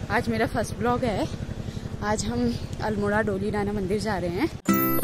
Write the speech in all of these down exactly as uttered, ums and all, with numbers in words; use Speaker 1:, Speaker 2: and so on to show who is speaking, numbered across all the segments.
Speaker 1: आज मेरा first blog है। आज हम अल्मोड़ा डोली नाना मंदिर जा रहे हैं।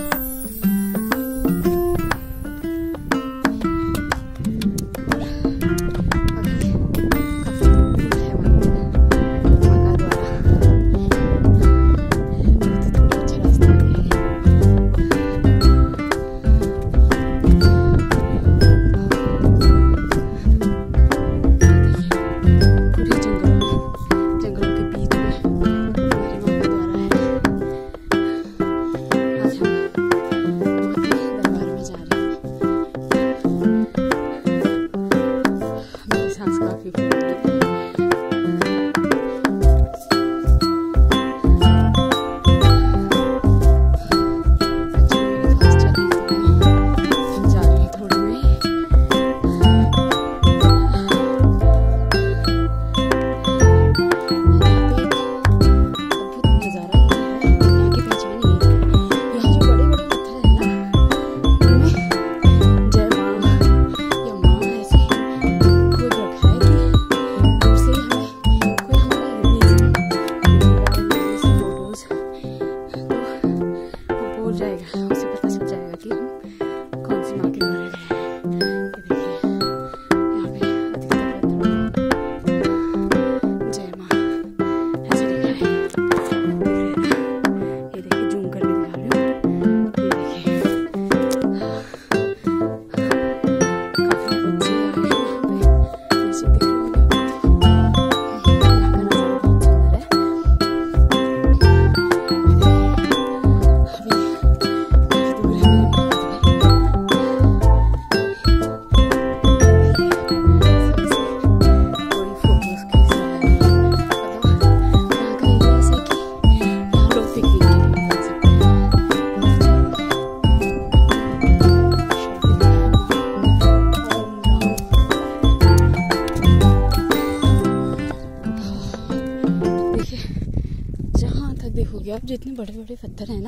Speaker 1: देखोगे आप, जितने बड़े बड़े पत्थर हैं ना,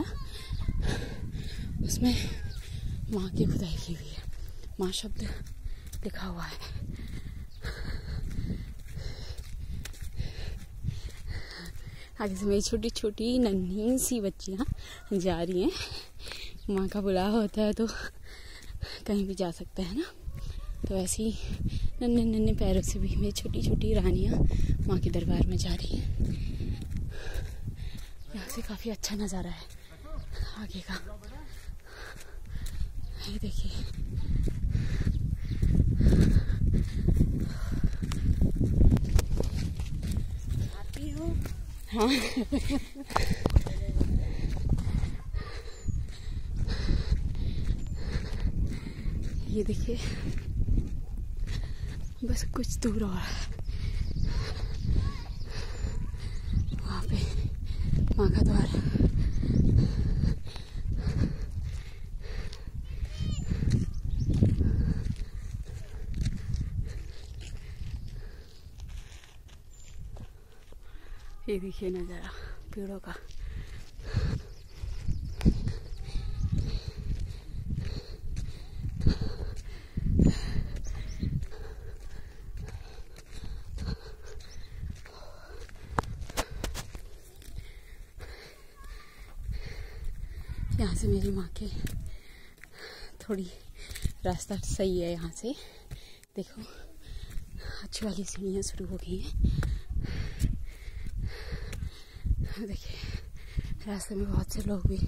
Speaker 1: उसमें माँ की खुदाई की हुई है। माँ शब्द लिखा हुआ है। आगे से मेरी छोटी छोटी नन्ही सी बच्चियाँ जा रही हैं। माँ का बुलावा होता है तो कहीं भी जा सकते हैं ना, तो ऐसे ही नन्हे नन्हे पैरों से भी मेरी छोटी छोटी रानियाँ माँ के दरबार में जा रही हैं। यहाँ से काफी अच्छा नज़ारा है आगे का। ये देखिए, आती हो? हाँ। ये देखिए, बस कुछ दूर और वहाँ पे माँ का द्वार। ये देखिए नज़ारा पेड़ों का। यहाँ से मेरी माँ के थोड़ी रास्ता सही है। यहाँ से देखो अच्छी वाली सीढ़ियाँ शुरू हो गई हैं। देखिए रास्ते में बहुत से लोग भी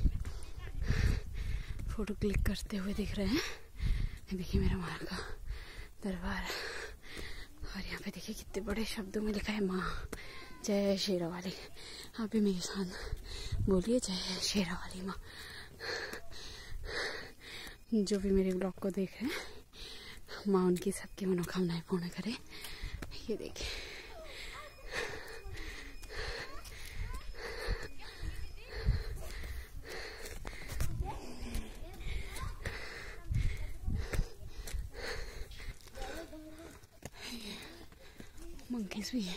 Speaker 1: फोटो क्लिक करते हुए दिख रहे हैं। देखिए मेरा माँ का दरबार, और यहाँ पे देखिए कितने बड़े शब्दों में लिखा है माँ जय शेरा वाली। आप भी मेरे साथ बोलिए जय शेरा वाली माँ। जो भी मेरे ब्लॉग को देख रहे हैं, माँ उनकी सबकी मनोकामनाएं पूर्ण करे। ये देखिए मंकीज भी है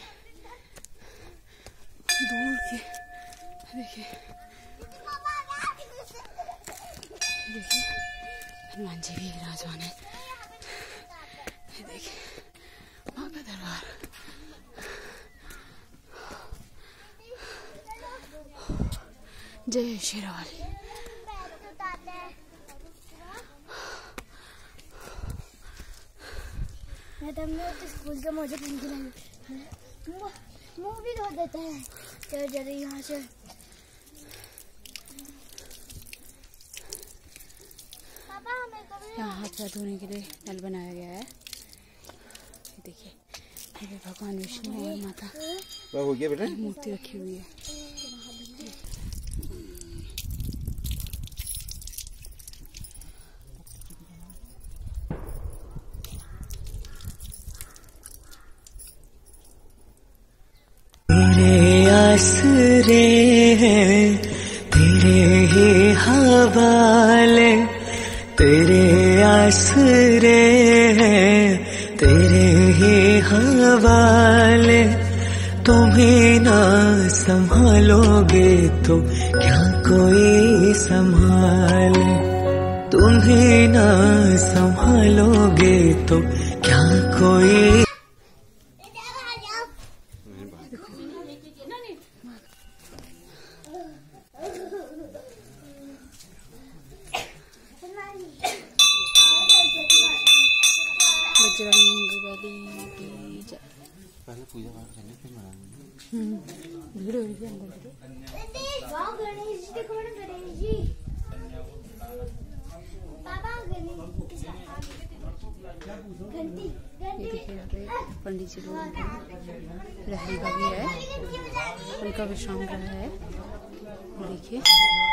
Speaker 1: दूर के। देखिए देखिए हनुमान जी भी विराजमान है। देखिए माँ का दरबार। जय शेरावाली।
Speaker 2: स्कूल से मुझे मुंह भी धो देता है। चलो जरा यहाँ से
Speaker 1: यहाँ हाथ पैर धोने के लिए नल बनाया गया है। देखिए ये भगवान विष्णु और माता
Speaker 3: हो गया बेटा
Speaker 1: मूर्ति रखी हुई है।
Speaker 4: तेरे आसरे हैं तेरे ही हवाले, तेरे आसरे हैं तेरे ही हवाले। तुम्हें ना संभालोगे तो क्या कोई संभाले, तुम्हें ना संभालोगे तो क्या कोई।
Speaker 3: पहले पूजा पाठ करने फिर मनाएंगे।
Speaker 1: भीड़ हो रही है अंदर।
Speaker 2: वाह गणेश जी देखो ना, गणेश जी बाबा गणेश घंटी
Speaker 1: ये देखिए यहाँ पे पंडित जी लोग रहरी का भी है, उनका विश्राम गृह है। देखिए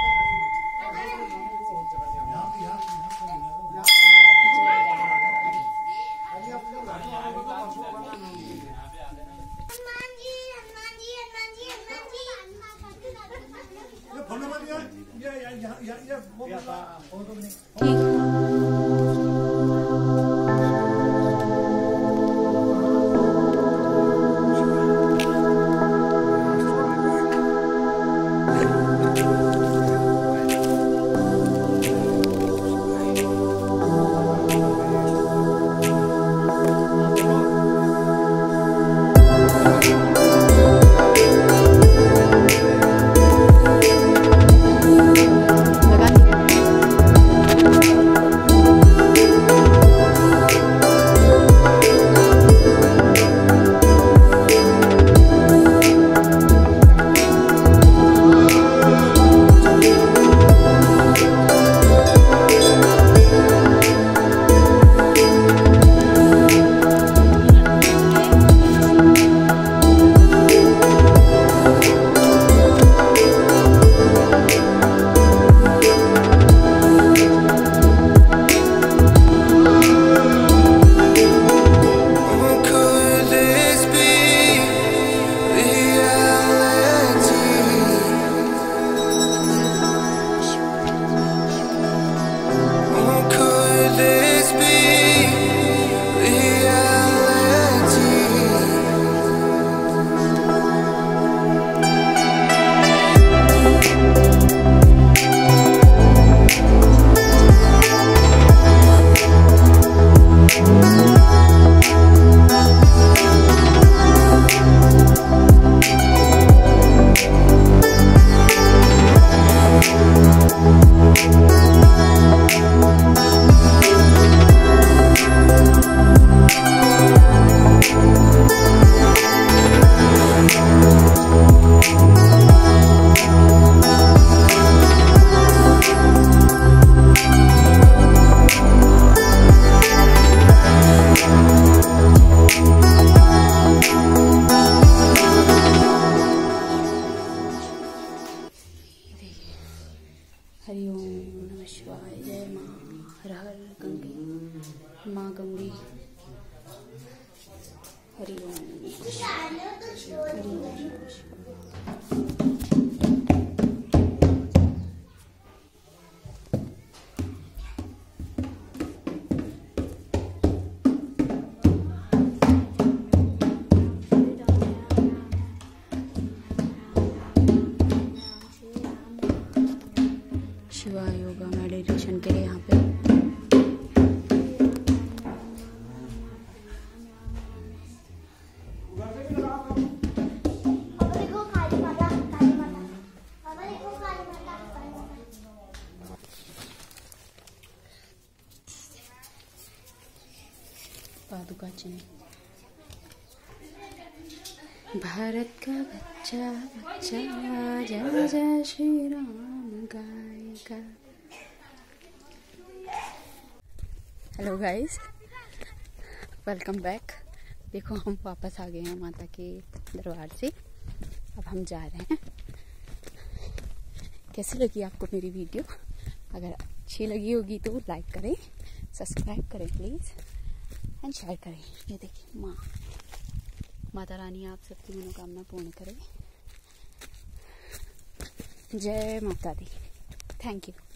Speaker 1: हरि ओम नमः शिवाय। जय माँ हर हर गंगे माँ गंगे। हरि ओम हरि ओम नमः शिवाय। शिवा योगा मेडिटेशन के लिए यहाँ पे
Speaker 2: अब देखो काली माता
Speaker 1: भारत का बच्चा बच्चा जय जय श्री राम गाएगा। Hello guys, welcome back. देखो हम वापस आ गए हैं माता के दरबार से। अब हम जा रहे हैं। कैसी लगी आपको मेरी वीडियो? अगर अच्छी लगी होगी तो लाइक करें, सब्सक्राइब करें प्लीज़, एंड शेयर करें। ये देखिए माँ, माता रानी आप सबकी मनोकामना पूर्ण करे। जय माता दी। Thank you.